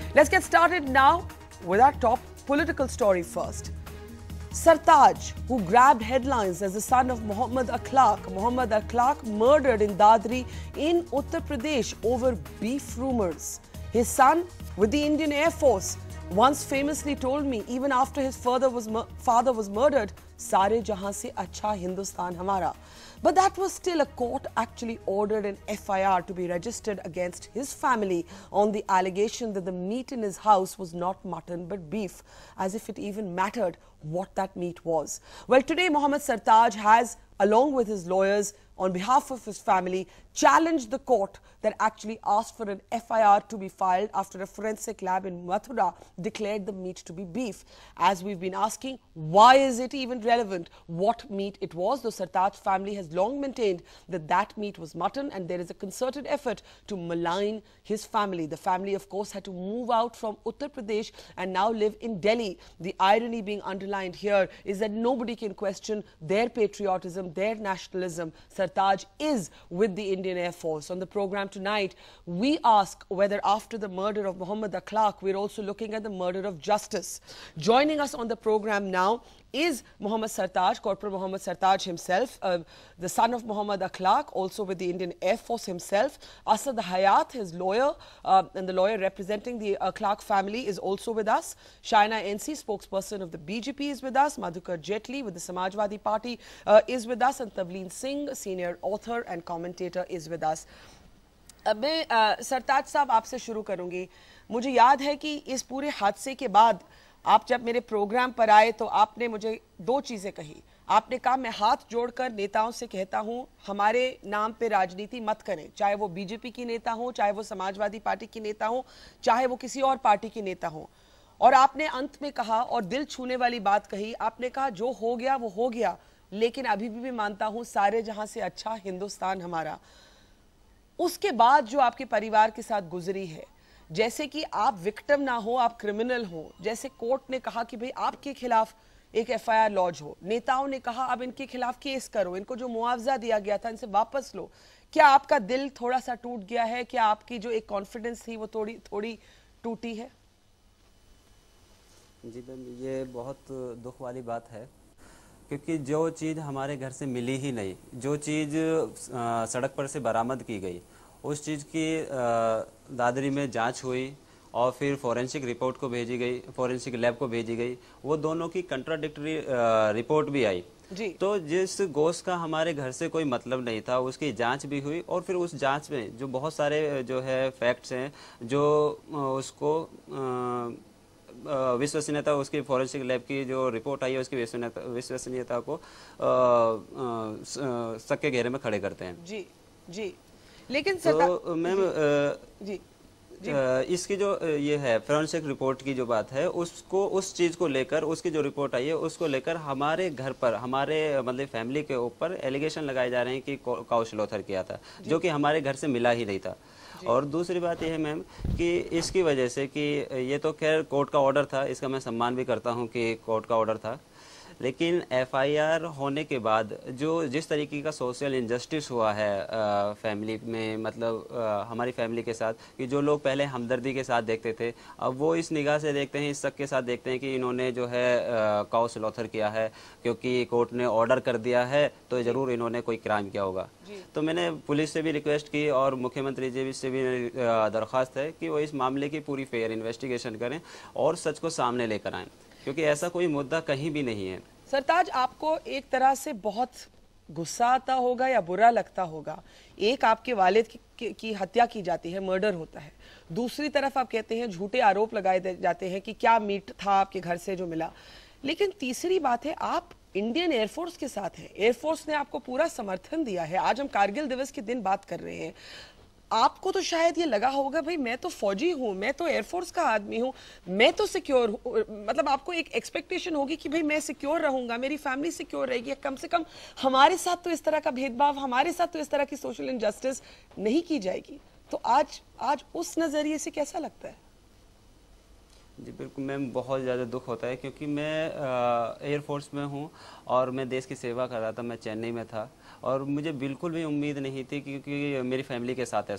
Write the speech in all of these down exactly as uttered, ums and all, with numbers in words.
Let's get started now with our top political story first. Sartaj, who grabbed headlines as the son of Muhammad Akhlaq. Muhammad Akhlaq murdered in Dadri in Uttar Pradesh over beef rumors. His son, with the Indian Air Force, once famously told me, even after his father was, father was murdered, Sare jahan se acha Hindustan hamara. But that was still a court actually ordered an F I R to be registered against his family on the allegation that the meat in his house was not mutton but beef, as if it even mattered what that meat was. Well, today Mohammad Sartaj has, along with his lawyers, on behalf of his family, challenged the court that actually asked for an F I R to be filed after a forensic lab in Mathura declared the meat to be beef. As we've been asking, why is it even relevant what meat it was? The Sartaj family has long maintained that that meat was mutton, and there is a concerted effort to malign his family. The family, of course, had to move out from Uttar Pradesh and now live in Delhi. The irony being underlined here is that nobody can question their patriotism, their nationalism. Sartaj is with the Indian Air Force. On the program tonight, we ask whether after the murder of Muhammad Akhlaq, we're also looking at the murder of justice. Joining us on the program now is Muhammad Sartaj, Corporal Muhammad Sartaj himself, uh, the son of Muhammad Akhlaq, also with the Indian Air Force himself. Asad Hayat, his lawyer, uh, and the lawyer representing the Akhlaq family is also with us. Shaina N C, spokesperson of the B J P, is with us. Madhukar Jetli with the Samajwadi Party uh, is with us. And Tavleen Singh, senior author and commentator, is with us. अब मैं सरताज साहब आपसे शुरू करूंगी. मुझे याद है कि इस पूरे हादसे के बाद आप जब मेरे प्रोग्राम पर आए तो आपने मुझे दो चीजें कही. आपने कहा, मैं हाथ जोड़कर नेताओं से कहता हूं, हमारे नाम पे राजनीति मत करें, चाहे वो बीजेपी की नेता हो, चाहे वो समाजवादी पार्टी की नेता हो, चाहे वो किसी और पार्टी की नेता हो. और आपने अंत में कहा, और दिल छूने वाली बात कही, आपने कहा जो हो गया वो हो गया, लेकिन अभी भी मैं मानता हूं सारे जहां से अच्छा हिंदुस्तान हमारा. उसके बाद जो आपके परिवार के साथ गुजरी है, जैसे कि आप विक्टिम ना हो, आप क्रिमिनल हो, जैसे कोर्ट ने कहा कि भाई आपके खिलाफ एक एफ आई आर लॉन्च हो, नेताओं ने कहा अब इनके खिलाफ केस करो, इनको जो मुआवजा दिया गया था इनसे वापस लो, क्या आपका दिल थोड़ा सा टूट गया है? क्या आपकी जो एक कॉन्फिडेंस थी वो थोड़ी थोड़ी टूटी है? जी मैम, ये बहुत दुख वाली बात है, क्योंकि जो चीज़ हमारे घर से मिली ही नहीं, जो चीज़ सड़क पर से बरामद की गई, उस चीज़ की दादरी में जांच हुई और फिर फॉरेंसिक रिपोर्ट को भेजी गई, फॉरेंसिक लैब को भेजी गई, वो दोनों की कंट्राडिक्टरी रिपोर्ट भी आई जी. तो जिस गोश्त का हमारे घर से कोई मतलब नहीं था, उसकी जांच भी हुई और फिर उस जांच में जो बहुत सारे जो है फैक्ट्स हैं, जो उसको विश्वसनीयता, उसकी फॉरेंसिक लैब की जो रिपोर्ट आई है उसकी विश्वसनीयता को सबके घेरे में खड़े करते हैं जी जी. लेकिन तो मैम जी, जी. इसकी जो ये है फॉरेंसिक रिपोर्ट की जो बात है, उसको उस चीज़ को लेकर, उसकी जो रिपोर्ट आई है उसको लेकर हमारे घर पर, हमारे मतलब फैमिली के ऊपर एलिगेशन लगाए जा रहे हैं कि काउ स्लॉटर किया था, जो कि हमारे घर से मिला ही नहीं था. और दूसरी बात यह है मैम कि इसकी वजह से कि ये तो खैर कोर्ट का ऑर्डर था, इसका मैं सम्मान भी करता हूँ कि कोर्ट का ऑर्डर था, लेकिन एफ आई आर होने के बाद जो जिस तरीके का सोशल इनजस्टिस हुआ है आ, फैमिली में, मतलब आ, हमारी फैमिली के साथ, कि जो लोग पहले हमदर्दी के साथ देखते थे, अब वो इस निगाह से देखते हैं, इस शक के साथ देखते हैं कि इन्होंने जो है काउ स्लॉटर किया है, क्योंकि कोर्ट ने ऑर्डर कर दिया है तो ज़रूर इन्होंने कोई क्राइम किया होगा. तो मैंने पुलिस से भी रिक्वेस्ट की और मुख्यमंत्री जी से भी दरख्वास्त है कि वो इस मामले की पूरी फेयर इन्वेस्टिगेशन करें और सच को सामने लेकर आएँ, क्योंकि ऐसा कोई मुद्दा कहीं भी नहीं है. सरताज, आपको एक तरह से बहुत गुस्सा आता होगा या बुरा लगता होगा. एक, आपके वालिद की, की, की हत्या की जाती है, मर्डर होता है. दूसरी तरफ आप कहते हैं झूठे आरोप लगाए जाते हैं कि क्या मीट था आपके घर से जो मिला. लेकिन तीसरी बात है, आप इंडियन एयरफोर्स के साथ हैं, एयरफोर्स ने आपको पूरा समर्थन दिया है. आज हम कारगिल दिवस के दिन बात कर रहे हैं. आपको तो शायद ये लगा होगा, भाई मैं तो फौजी हूँ, मैं तो एयरफोर्स का आदमी हूँ, मैं तो सिक्योर हूँ, मतलब आपको एक एक्सपेक्टेशन होगी कि भाई मैं सिक्योर रहूंगा, मेरी फैमिली सिक्योर रहेगी, कम से कम हमारे साथ तो इस तरह का भेदभाव, हमारे साथ तो इस तरह की सोशल इनजस्टिस नहीं की जाएगी. तो आज आज उस नजरिए से कैसा लगता है? जी बिल्कुल मैम, बहुत ज़्यादा दुख होता है, क्योंकि मैं एयरफोर्स में हूँ और मैं देश की सेवा कर रहा था. मैं चेन्नई में था और मुझे बिल्कुल भी उम्मीद नहीं थी क्योंकि मेरी फैमिली के साथ ऐसा होगा.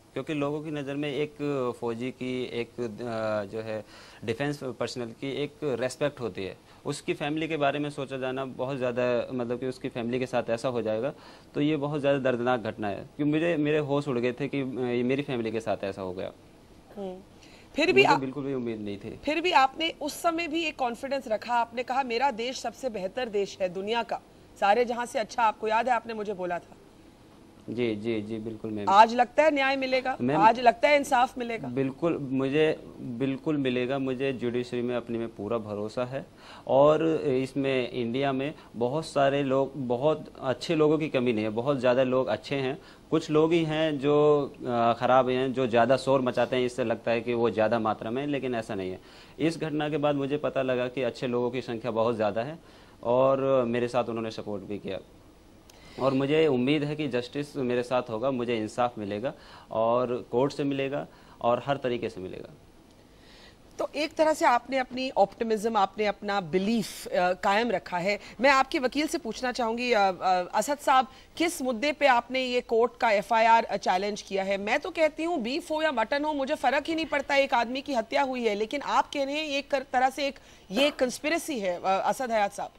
क्योंकि लोगों की नज़र में एक फौजी की, एक जो है डिफेंस पर्सनल की एक रेस्पेक्ट होती है। उसकी फैमिली के बारे में सोचा जाना बहुत ज़्यादा, मतलब कि उसकी फैमिली के साथ ऐसा हो जाएगा तो ये बहुत ज़्यादा दर्दनाक घटना है। क्योंकि मुझे मेरे होश उड़ गए थे कि ये मेरी फैमिली के साथ ऐसा हो गया। फिर भी मुझे बिल्कुल भी उम्मीद नहीं थी। फिर भी आपने उस समय भी एक कॉन्फिडेंस रखा, आपने कहा मेरा देश सबसे बेहतर देश है दुनिया का, सारे जहां से अच्छा। आपको याद है आपने मुझे बोला था। जी जी जी बिल्कुल मैम। आज लगता है न्याय मिलेगा, आज लगता है इंसाफ मिलेगा? बिल्कुल, मुझे बिल्कुल मिलेगा। मुझे जुडिशरी में अपने में पूरा भरोसा है। और इसमें इंडिया में बहुत सारे लोग, बहुत अच्छे लोगों की कमी नहीं है, बहुत ज़्यादा लोग अच्छे हैं। कुछ लोग ही हैं जो ख़राब हैं, जो ज़्यादा शोर मचाते हैं, इससे लगता है कि वो ज़्यादा मात्रा में, लेकिन ऐसा नहीं है। इस घटना के बाद मुझे पता लगा कि अच्छे लोगों की संख्या बहुत ज़्यादा है और मेरे साथ उन्होंने सपोर्ट भी किया। और मुझे उम्मीद है कि जस्टिस मेरे साथ होगा, मुझे इंसाफ मिलेगा और कोर्ट से मिलेगा और हर तरीके से मिलेगा। तो एक तरह से आपने अपनी ऑप्टिमिज्म, आपने अपना बिलीफ कायम रखा है। मैं आपके वकील से पूछना चाहूंगी, असद साहब, किस मुद्दे पे आपने ये कोर्ट का एफआईआर चैलेंज किया है? मैं तो कहती हूँ बीफ हो या मटन हो, मुझे फर्क ही नहीं पड़ता, एक आदमी की हत्या हुई है। लेकिन आप कह रहे हैं एक तरह से एक ये कंस्पिरेसी है। असद हयात साहब,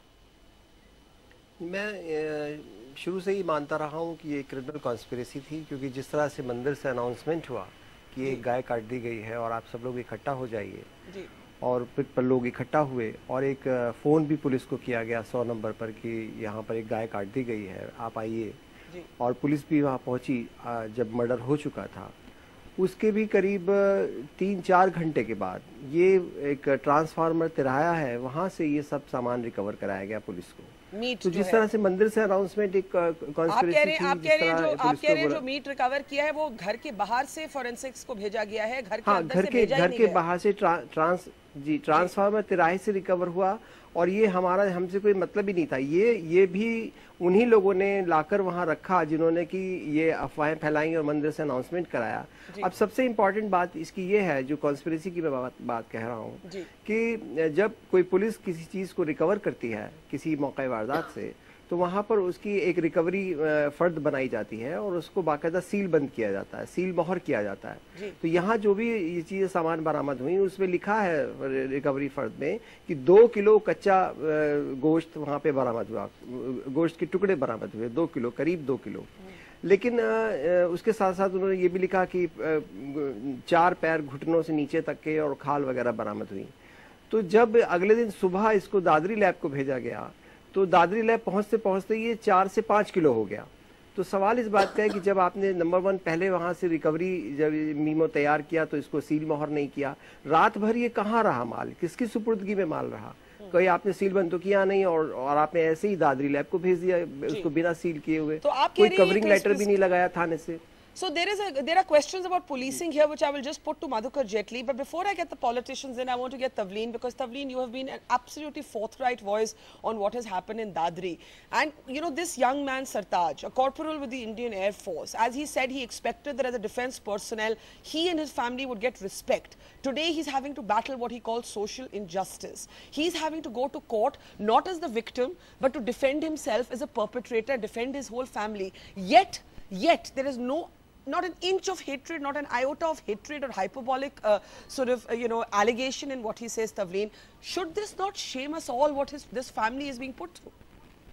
मैं शुरू से ही मानता रहा हूँ कि ये क्रिमिनल कॉन्स्पिरेसी थी, क्योंकि जिस तरह से मंदिर से अनाउंसमेंट हुआ कि एक गाय काट दी गई है और आप सब लोग इकट्ठा हो जाइए, और फिर पर लोग इकट्ठा हुए और एक फ़ोन भी पुलिस को किया गया सौ नंबर पर कि यहाँ पर एक गाय काट दी गई है, आप आइए। और पुलिस भी वहाँ पहुँची जब मर्डर हो चुका था। उसके भी करीब तीन चार घंटे के बाद ये एक ट्रांसफार्मर तिराया है, वहाँ से ये सब सामान रिकवर कराया गया पुलिस को। मीट तो जिस तरह से मंदिर से अनाउंसमेंट एक कॉन्स्पिरेसी थी, आप कह रहे हैं जो आप कह रहे हैं जो मीट रिकवर किया है वो घर के बाहर से फोरेंसिक्स को भेजा गया है, घर के हाँ, अंदर घर से के भेजा घर के बाहर से ट्रा, ट्रांस जी ट्रांसफार्मर तिराहे से रिकवर हुआ। और ये हमारा हमसे कोई मतलब ही नहीं था। ये ये भी उन्हीं लोगों ने लाकर वहां रखा जिन्होंने कि ये अफवाहें फैलाई और मंदिर से अनाउंसमेंट कराया। अब सबसे इम्पोर्टेंट बात इसकी ये है, जो कॉन्स्पिरेसी की मैं बात, बात कह रहा हूँ, कि जब कोई पुलिस किसी चीज को रिकवर करती है किसी मौके वारदात से, तो वहाँ पर उसकी एक रिकवरी फर्द बनाई जाती है और उसको बाकायदा सील बंद किया जाता है, सील मोहर किया जाता है। तो यहाँ जो भी ये चीज़ें सामान बरामद हुई उसमें लिखा है रिकवरी फर्द में कि दो किलो कच्चा गोश्त वहाँ पे बरामद हुआ, गोश्त के टुकड़े बरामद हुए, दो किलो करीब दो किलो। लेकिन उसके साथ साथ उन्होंने ये भी लिखा कि चार पैर घुटनों से नीचे तक के और खाल वगैरह बरामद हुई। तो जब अगले दिन सुबह इसको दादरी लैब को भेजा गया तो दादरी लैब पहुंचते पहुंचते ये चार से पाँच किलो हो गया। तो सवाल इस बात का है कि जब आपने नंबर वन पहले वहां से रिकवरी जब मीमो तैयार किया तो इसको सील मोहर नहीं किया, रात भर ये कहाँ रहा माल, किसकी सुपुर्दगी में माल रहा? कोई आपने सील बंद तो किया नहीं और और आपने ऐसे ही दादरी लैब को भेज दिया उसको बिना सील किए हुए। तो कोई कवरिंग लेटर भी नहीं लगाया थाने से। So there is a there are questions about policing here which I will just put to Madhukar Jetli, but before I get the politicians in, I want to get Tavleen, because Tavleen, you have been an absolutely forthright voice on what has happened in Dadri. And you know, this young man Sartaj, a corporal with the Indian Air Force, as he said, he expected that as a defense personnel he and his family would get respect. Today he's having to battle what he calls social injustice. He's having to go to court not as the victim but to defend himself as a perpetrator, defend his whole family. Yet, yet there is no not an inch of hatred, not an iota of hatred or hyperbolic uh, sort of, uh, you know, allegation in what he says, Tavleen. Should this not shame us all, what his, this family is being put through?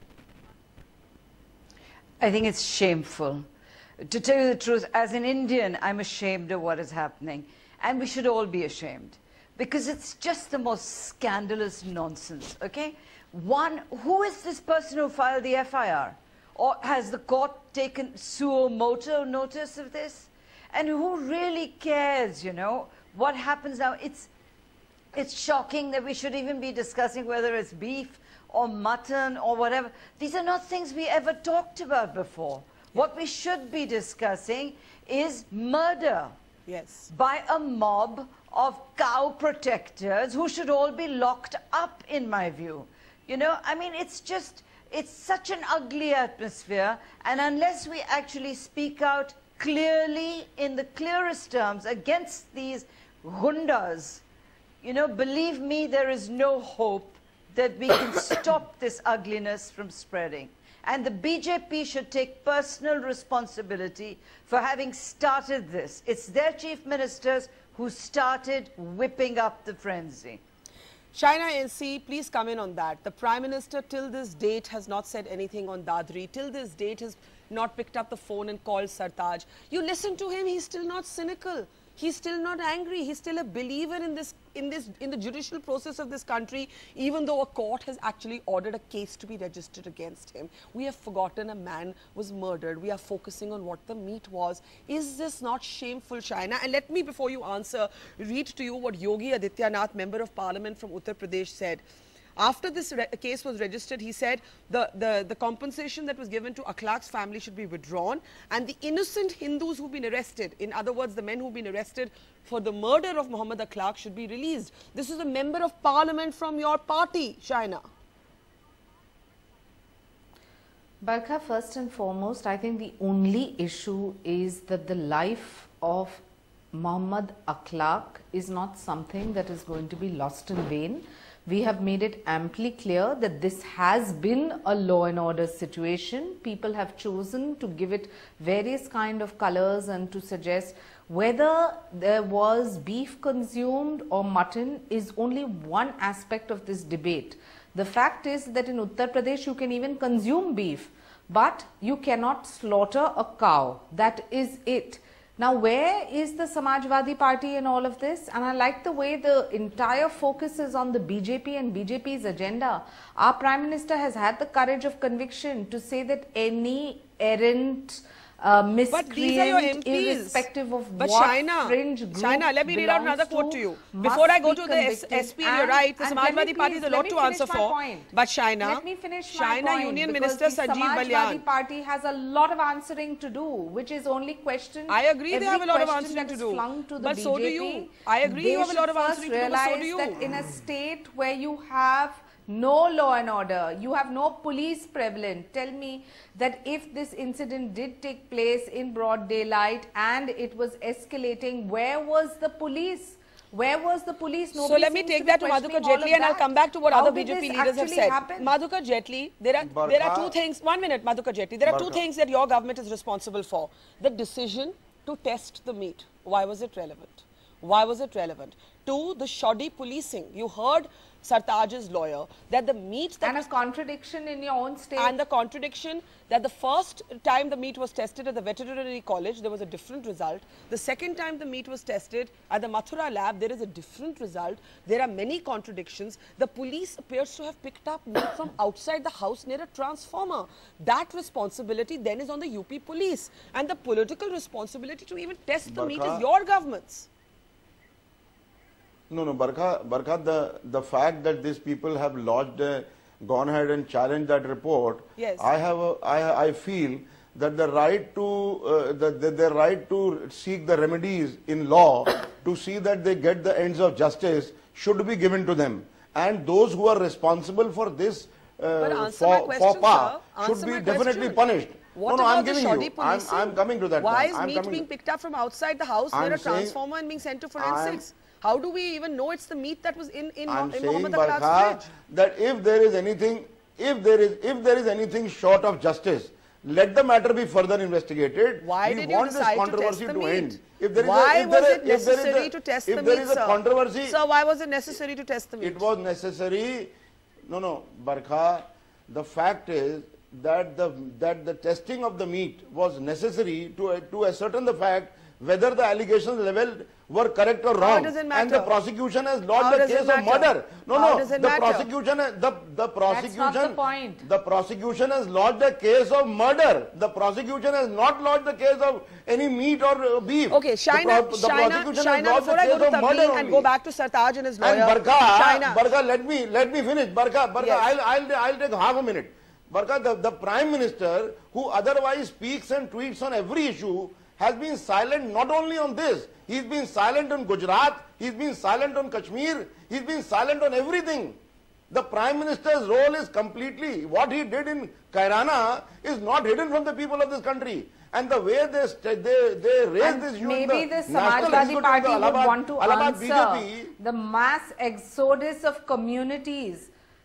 I think it's shameful. To tell you the truth, as an Indian, I'm ashamed of what is happening. And we should all be ashamed. Because it's just the most scandalous nonsense, okay? One, who is this person who filed the F I R? Or has the court taken suo moto notice of this? And who really cares, you know, what happens now? It's, it's shocking that we should even be discussing whether it's beef or mutton or whatever. These are not things we ever talked about before. What we should be discussing is murder. Yes. By a mob of cow protectors who should all be locked up, in my view. You know, I mean, it's just... it's such an ugly atmosphere, and unless we actually speak out clearly in the clearest terms against these gundas, you know, believe me, there is no hope that we can stop this ugliness from spreading. And the B J P should take personal responsibility for having started this. It's their chief ministers who started whipping up the frenzy. Shaina N C, please come in on that. The Prime Minister till this date has not said anything on Dadri. Till this date has not picked up the phone and called Sartaj. You listen to him, he's still not cynical. He's still not angry. He's still a believer in this, in this, in the judicial process of this country, even though a court has actually ordered a case to be registered against him. We have forgotten a man was murdered. We are focusing on what the meat was. Is this not shameful, Shaina? And let me, before you answer, read to you what Yogi Adityanath, Member of Parliament from Uttar Pradesh, said. After this case was registered, he said the, the, the compensation that was given to Akhlaq's family should be withdrawn, and the innocent Hindus who've been arrested, in other words, the men who've been arrested for the murder of Muhammad Akhlaq, should be released. This is a member of parliament from your party, Shaina. Barkha, first and foremost, I think the only issue is that the life of Muhammad Akhlaq is not something that is going to be lost in vain. We have made it amply clear that this has been a law and order situation. People have chosen to give it various kind of colors and to suggest whether there was beef consumed or mutton is only one aspect of this debate. The fact is that in Uttar Pradesh you can even consume beef, but you cannot slaughter a cow. That is it. Now, where is the Samajwadi Party in all of this? And I like the way the entire focus is on the B J P and B J P's agenda. Our Prime Minister has had the courage of conviction to say that any errant uh, miscreant, irrespective of but what Shaina, fringe group Shaina, let me read out another quote to you. Before I go to the S P, and you're right, the Samajwadi Party is a lot to answer for. Point. But Shaina, let me finish my Shaina point, Union Minister Sanjeev Balyan. The Samajwadi Party has a lot of answering to do, which is only question. I agree they have a lot of answering to do. To but B J P, so do you. I agree you have a lot of answering to do, but so do you. That in a state where you have no law and order, you have no police prevalent. Tell me that if this incident did take place in broad daylight and it was escalating, where was the police? Where was the police? Nobody so let me take that to Madhukar Jaitley and I'll come back to what How other B J P leaders have said. Happen? Madhukar Jaitley, there are, Barkha, there are two things. One minute, Madhukar Jaitley. There are Barkha. two things that your government is responsible for. The decision to test the meat. Why was it relevant? Why was it relevant? Two, the shoddy policing. You heard Sartaj's lawyer that the meat that and a contradiction in your own state, and the contradiction that the first time the meat was tested at the veterinary college there was a different result. The second time the meat was tested at the Mathura lab there is a different result. There are many contradictions. The police appears to have picked up meat from outside the house near a transformer. That responsibility then is on the U P police, and the political responsibility to even test the Barkha. meat is your government's. No, no, Barkha, Barkha, the, the fact that these people have lodged, uh, gone ahead and challenged that report, yes. I have, a, I, I feel that the right to, uh, the, the, the right to seek the remedies in law to see that they get the ends of justice should be given to them. And those who are responsible for this uh, faux pas should be definitely punished. What no, no, about I'm giving the shoddy you. I'm, I'm coming to that. Why point. is I'm meat being to... picked up from outside the house I'm near a saying, transformer and being sent to forensics? I'm, How do we even know it's the meat that was in, in, I'm in saying, Muhammad Akhlaq's Barkha, fridge? that if there is anything, if there is, if there is anything short of justice, let the matter be further investigated. Why we did want you decide this controversy to test the to meat? end. If there is why a, if was there it is, if there is necessary a, to test if the there meat, is a sir? controversy, Sir, why was it necessary to test the meat? It was necessary. No, no, Barkha. The fact is that the that the testing of the meat was necessary to to ascertain the fact whether the allegations leveled were correct or wrong. How does it matter? And the prosecution has lodged How the case of murder. No, How no, does it the matter? prosecution, the the prosecution, That's not the point. The prosecution has lodged the case of murder. The prosecution has not lodged the case of any meat or uh, beef. Okay, Shaina, the, pro the Shaina, prosecution Shaina, has lodged before the I case go to of murder Tableen and only. go back to Sartaj and his lawyer. And Barkha, Shaina. Barkha, let me let me finish. Barkha, Barkha, Yes. I'll I'll I'll take half a minute. Barkha, the, the Prime Minister, who otherwise speaks and tweets on every issue, has been silent not only on this. He's been silent on Gujarat. He's been silent on Kashmir. He's been silent on everything. The Prime Minister's role is completely, what he did in Kairana is not hidden from the people of this country. And the way they they, they raise this issue, maybe the, the Samajwadi Party would Allahabad, want to Allahabad answer B J P, the mass exodus of communities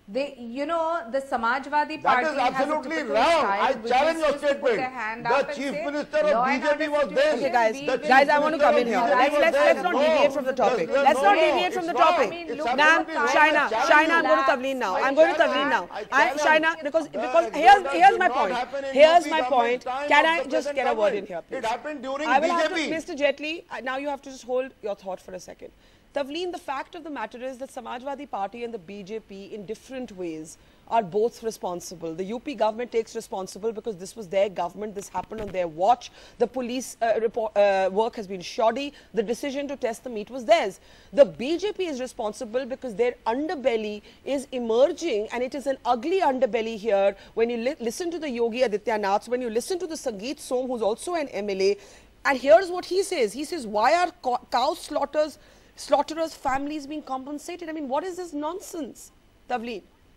They, you know, the Samajwadi Party that is absolutely has a wrong. style, I challenge your statement. The chief minister of B J P was there. Okay, guys, guys, I want to come in here. Let's let's let's not deviate from the topic. Let's not deviate from the topic. Ma'am, Shaina, Shaina, I'm going to Tavleen now. I'm going to Tavleen now. I, Shaina, because because here's here's my point. Here's my point. Can I just get a word in here, please? It happened during I will B J have P. to, Mister Jaitley, now you have to just hold your thought for a second. Tavleen, the fact of the matter is that Samajwadi Party and the B J P in different ways are both responsible. The U P government takes responsible because this was their government, this happened on their watch. The police uh, report, uh, work has been shoddy. The decision to test the meat was theirs. The B J P is responsible because their underbelly is emerging, and it is an ugly underbelly here. When you li listen to the Yogi Adityanath, when you listen to the Sangeet Som, who's also an M L A, and here's what he says. He says, why are cow slaughters, slaughterers' families being compensated? I mean, what is this nonsense? Tavleen.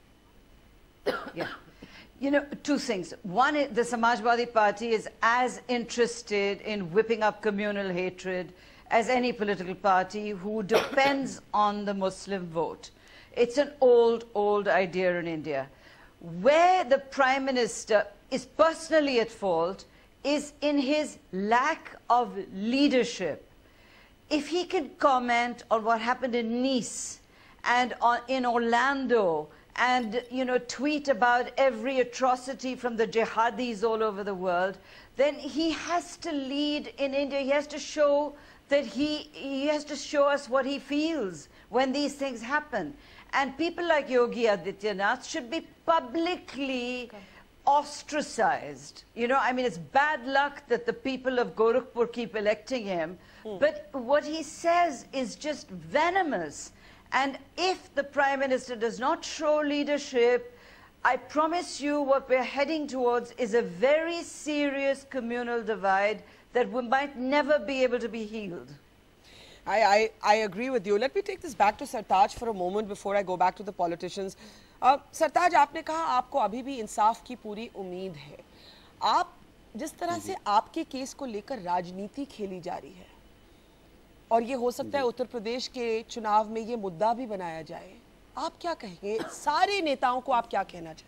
Yeah. You know, two things. One, the Samajwadi Party is as interested in whipping up communal hatred as any political party who depends on the Muslim vote. It's an old, old idea in India. Where the Prime Minister is personally at fault is in his lack of leadership. If he can comment on what happened in Nice and on, in Orlando, and, you know, tweet about every atrocity from the jihadis all over the world, then he has to lead in India. He has to show that he, he has to show us what he feels when these things happen. And people like Yogi Adityanath should be publicly okay. ostracized. You know, I mean, it's bad luck that the people of Gorakhpur keep electing him, mm. but what he says is just venomous. And if the Prime Minister does not show leadership, I promise you what we're heading towards is a very serious communal divide that we might never be able to be healed. I, I, I agree with you. Let me take this back to Sartaj for a moment before I go back to the politicians. Uh, Sartaj, आपने कहा आपको अभी भी इंसाफ की पूरी उम्मीद है. आप जिस तरह से आपके केस को लेकर राजनीति खेली जा रही है, और ये हो सकता है उत्तर प्रदेश के चुनाव में ये मुद्दा भी बनाया जाए, आप क्या कहेंगे? सारे नेताओं को आप क्या कहना चाहेंगे?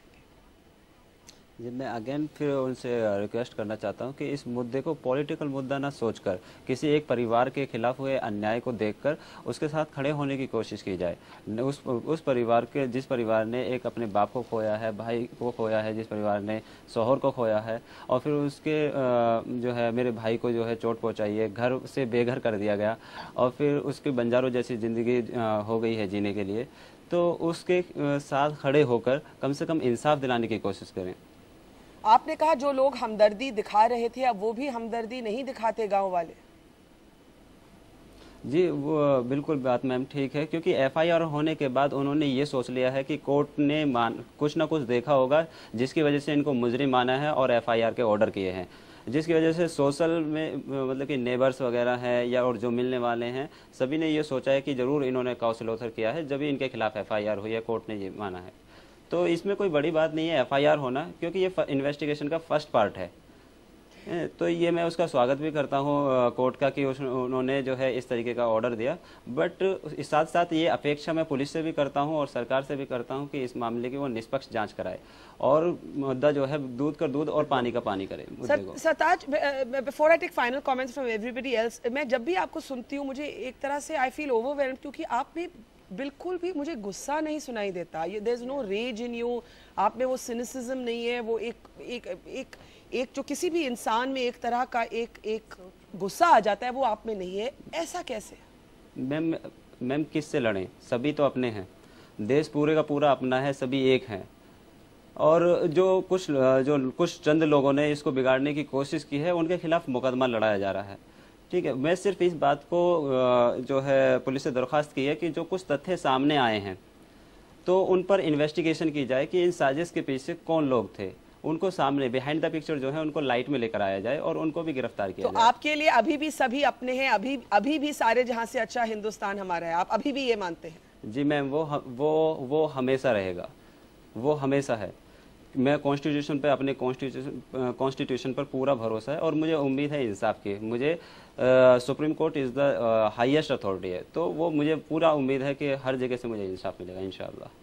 जी, मैं अगेन फिर उनसे रिक्वेस्ट करना चाहता हूं कि इस मुद्दे को पॉलिटिकल मुद्दा ना सोचकर किसी एक परिवार के खिलाफ हुए अन्याय को देखकर उसके साथ खड़े होने की कोशिश की जाए. उस उस परिवार के जिस परिवार ने एक अपने बाप को खोया है, भाई को खोया है, जिस परिवार ने शौहर को खोया है, और फिर उसके जो है मेरे भाई को जो है चोट पहुँचाई है, घर से बेघर कर दिया गया, और फिर उसकी बंजारों जैसी ज़िंदगी हो गई है जीने के लिए, तो उसके साथ खड़े होकर कम से कम इंसाफ दिलाने की कोशिश करें. आपने कहा जो लोग हमदर्दी दिखा रहे थे अब वो भी हमदर्दी नहीं दिखाते गांव वाले. जी, वो बिल्कुल बात मैम ठीक है, क्योंकि एफआईआर होने के बाद उन्होंने ये सोच लिया है कि कोर्ट ने मान कुछ ना कुछ देखा होगा जिसकी वजह से इनको मुजरिम माना है और एफआईआर के ऑर्डर किए हैं, जिसकी वजह से सोशल में मतलब कि नेबर्स वगैरह हैं या और जो मिलने वाले हैं सभी ने ये सोचा है कि ज़रूर इन्होंने कौशलोत्तर किया है, जब इनके खिलाफ एफआईआर हुई है, कोर्ट ने ये माना है. तो इसमें कोई बड़ी बात नहीं है एफआईआर होना, क्योंकि ये इन्वेस्टिगेशन का फर्स्ट पार्ट है. तो ये मैं उसका स्वागत भी करता हूँ कोर्ट का कि उन्होंने जो है इस तरीके का ऑर्डर दिया, बट इस साथ साथ ये अपेक्षा मैं पुलिस से भी करता हूँ और सरकार से भी करता हूँ कि इस मामले की वो निष्पक्ष जांच कराए और मुद्दा जो है दूध का दूध और पानी का पानी करे. Sartaj, before I take final comments from everybody else, मैं जब भी आपको सुनती हूँ मुझे एक तरह से आई फील ओवरवेल्म्ड, क्योंकि आप भी बिल्कुल भी मुझे गुस्सा नहीं सुनाई देता. There is no rage in you. आप में वो सिनिसिज्म नहीं है, वो एक एक एक एक जो किसी भी इंसान में एक तरह का एक एक गुस्सा आ जाता है, वो आप में नहीं है. ऐसा कैसे? मैम मैम किससे लड़ें? सभी तो अपने हैं, देश पूरे का पूरा अपना है, सभी एक हैं. और जो कुछ जो कुछ चंद लोगों ने इसको बिगाड़ने की कोशिश की है उनके खिलाफ मुकदमा लड़ाया जा रहा है. ठीक है, मैं सिर्फ इस बात को जो है पुलिस से दरख्वास्त की है कि जो कुछ तथ्य सामने आए हैं तो उन पर इन्वेस्टिगेशन की जाए कि इन साजिश के पीछे कौन लोग थे, उनको सामने बिहाइंड द पिक्चर जो है उनको लाइट में लेकर आया जाए और उनको भी गिरफ्तार किया तो जाए. आपके लिए अभी भी सभी अपने हैं, अभी अभी भी सारे जहां से अच्छा हिंदुस्तान हमारा है, आप अभी भी ये मानते हैं? जी मैम, वो वो वो हमेशा रहेगा, वो हमेशा है. मैं कॉन्स्टिट्यूशन पे अपने कॉन्स्टिट्यूशन कॉन्स्टिट्यूशन पर पूरा भरोसा है और मुझे उम्मीद है इंसाफ की. मुझे supreme court is the highest authority है, तो वो मुझे पूरा उम्मीद है कि हर जगह से मुझे इंसाफ मिलेगा इंशाअल्लाह.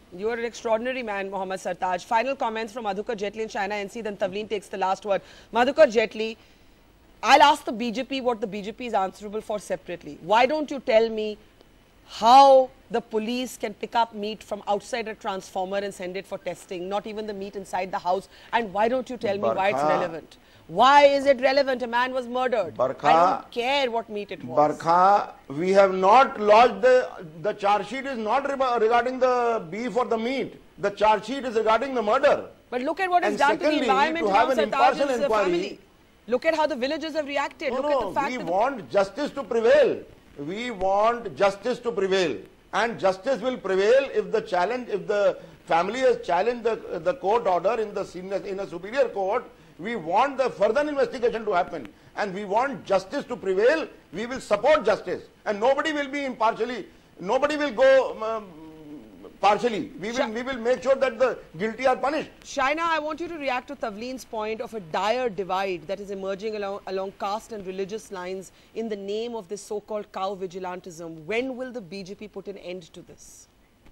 You are an extraordinary man, Mohammad Sartaj. Final comments from Madhukar Jetli and Shaina N C, then Tavleen takes the last word. Madhukar Jetli, I'll ask the B J P what the B J P is answerable for separately. Why don't you tell me how the police can pick up meat from outside a transformer and send it for testing, not even the meat inside the house? And why don't you tell me Barkha, why it's relevant? Why is it relevant? A man was murdered. Barkha, I don't care what meat it was. Barkha, we have not lodged the, the charge sheet is not regarding the beef or the meat. The charge sheet is regarding the murder. But look at what is and done secondly, to the environment to have around an impartial Sartaj's inquiry. family. Look at how the villagers have reacted. No, look no, at the fact we that want justice to prevail. We want justice to prevail. And justice will prevail if the challenge, if the family has challenged the, the court order in the senior, in a superior court. We want the further investigation to happen, and we want justice to prevail. We will support justice, and nobody will be impartially, nobody will go um, partially. We will, we will make sure that the guilty are punished. Shaina, I want you to react to Tavleen's point of a dire divide that is emerging along, along caste and religious lines in the name of this so-called cow vigilantism. When will the B J P put an end to this?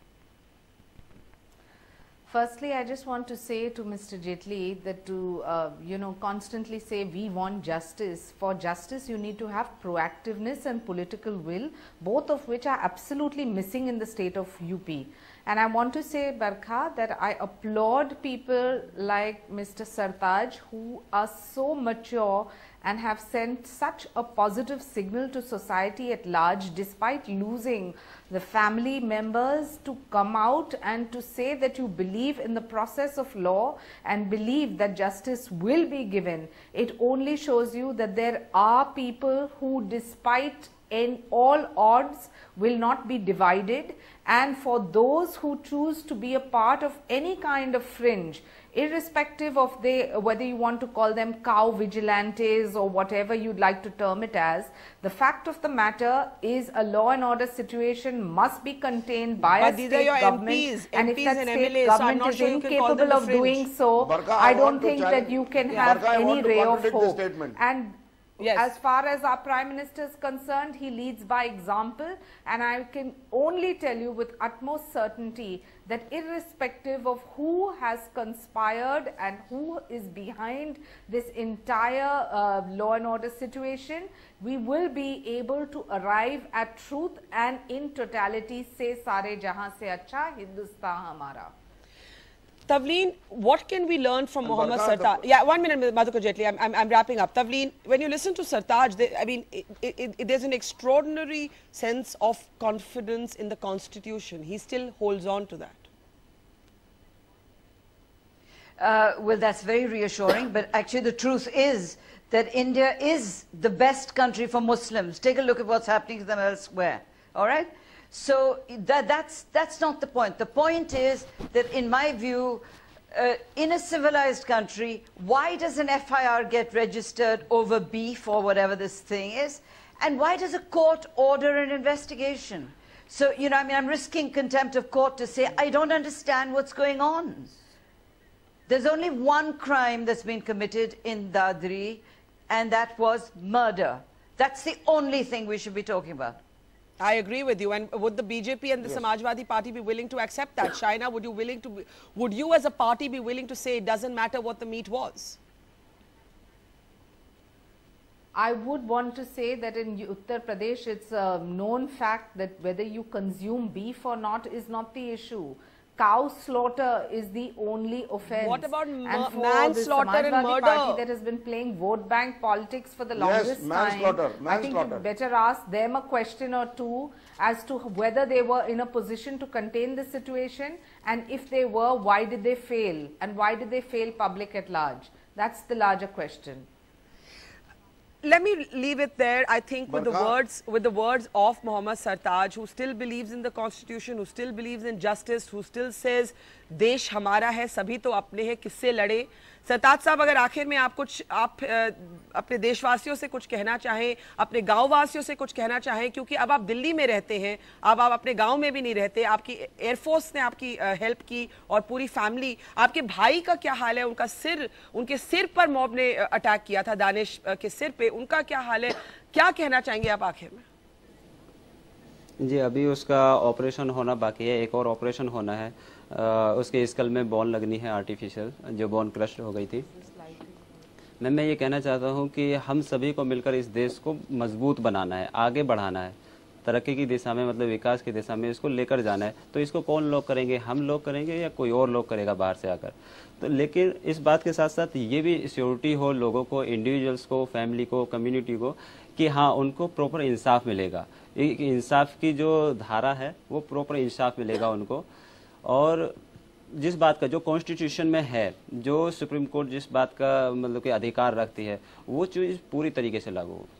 Firstly, I just want to say to Mister Jetli that to, uh, you know, constantly say we want justice. For justice, you need to have proactiveness and political will, both of which are absolutely missing in the state of U P. And I want to say, Barkha, that I applaud people like Mister Sartaj who are so mature and have sent such a positive signal to society at large despite losing the family members, to come out and to say that you believe in the process of law and believe that justice will be given. It only shows you that there are people who, despite in all odds, will not be divided, and for those who choose to be a part of any kind of fringe, irrespective of they, whether you want to call them cow vigilantes or whatever you'd like to term it as, the fact of the matter is a law and order situation must be contained by but a these state are your government, M Ps, and M Ps if that and state M L As, so I'm government not is sure you can call them incapable the of doing fringe. so, Barkha, I, I don't want to think challenge- that you can Yeah. have Barkha, I any want to ray of contradict this hope. statement. And Yes. as far as our Prime Minister is concerned, he leads by example, and I can only tell you with utmost certainty that irrespective of who has conspired and who is behind this entire uh, law and order situation, we will be able to arrive at truth and in totality say Sare Jahan se acha Hindustan hamara. Tavleen, what can we learn from And Mohammad Barkha, Sartaj? Yeah, one minute, Madhukar Jetli. I'm, I'm, I'm wrapping up. Tavleen, when you listen to Sartaj, they, I mean, it, it, it, there's an extraordinary sense of confidence in the Constitution. He still holds on to that. Uh, well, that's very reassuring, but actually the truth is that India is the best country for Muslims. Take a look at what's happening to them elsewhere, all right? So that, that's, that's not the point. The point is that, in my view, uh, in a civilized country, why does an F I R get registered over beef or whatever this thing is? And why does a court order an investigation? So, you know, I mean, I'm risking contempt of court to say, I don't understand what's going on. There's only one crime that's been committed in Dadri, and that was murder. That's the only thing we should be talking about. I agree with you. And would the B J P and the yes. Samajwadi Party be willing to accept that? Shaina, would you willing to? Be, would you, as a party, be willing to say it doesn't matter what the meat was? I would want to say that in Uttar Pradesh, it's a known fact that whether you consume beef or not is not the issue. Cow slaughter is the only offence. What about and for manslaughter the and murder? Party that has been playing vote bank politics for the longest yes, manslaughter, time, manslaughter. I think you better ask them a question or two as to whether they were in a position to contain the situation, and if they were, why did they fail, and why did they fail public at large? That's the larger question. Let me leave it there. I think with the Barkha. words with the words of Mohammad Sartaj, who still believes in the Constitution, who still believes in justice, who still says देश हमारा है, सभी तो अपने हैं, किससे लड़े. सरताज साहब, अगर आखिर में आप कुछ आप अपने देशवासियों से कुछ कहना चाहें, अपने गाँव वासियों से कुछ कहना चाहें, क्योंकि अब आप दिल्ली में रहते हैं, अब आप अपने गाँव में भी नहीं रहते, आपकी एयरफोर्स ने आपकी हेल्प की और पूरी फैमिली, आपके भाई का क्या हाल है? उनका सिर, उनके सिर पर मॉब ने अटैक किया था, दानिश के सिर पे, उनका क्या हाल है? क्या कहना चाहेंगे आप आखिर में? जी, अभी उसका ऑपरेशन होना बाकी है, एक और ऑपरेशन होना है। आ, उसके स्कल में बोन लगनी है आर्टिफिशियल, जो बोन क्रश हो गई थी। मैं मैं ये कहना चाहता हूँ कि हम सभी को मिलकर इस देश को मजबूत बनाना है, आगे बढ़ाना है, तरक्की की दिशा में, मतलब विकास की दिशा में इसको लेकर जाना है। तो इसको कौन लोग करेंगे, हम लोग करेंगे या कोई और लोग करेगा बाहर से आकर। तो लेकिन इस बात के साथ साथ ये भी श्योरिटी हो लोगों को, इंडिविजुअल्स को, फैमिली को, कम्युनिटी को, कि हाँ उनको प्रॉपर इंसाफ मिलेगा। इंसाफ की जो धारा है वो प्रॉपर इंसाफ मिलेगा उनको। और जिस बात का जो कॉन्स्टिट्यूशन में है, जो सुप्रीम कोर्ट जिस बात का मतलब कि अधिकार रखती है, वो चीज़ पूरी तरीके से लागू हो।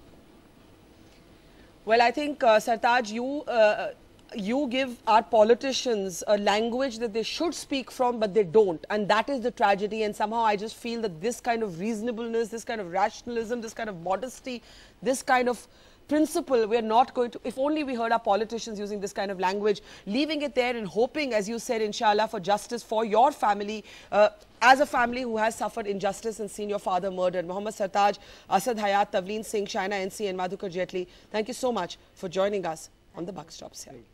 Well, I think, uh, Sartaj, you uh, you give our politicians a language that they should speak from, but they don't. And that is the tragedy. And somehow I just feel that this kind of reasonableness, this kind of rationalism, this kind of modesty, this kind of principle, we are not going to, if only we heard our politicians using this kind of language, leaving it there and hoping, as you said, inshallah, for justice for your family, uh, as a family who has suffered injustice and seen your father murdered. Mohammad Sartaj, Asad Hayat, Tavleen Singh, Shaina N C and Madhukar Jetli, thank you so much for joining us on the Buck Stops here.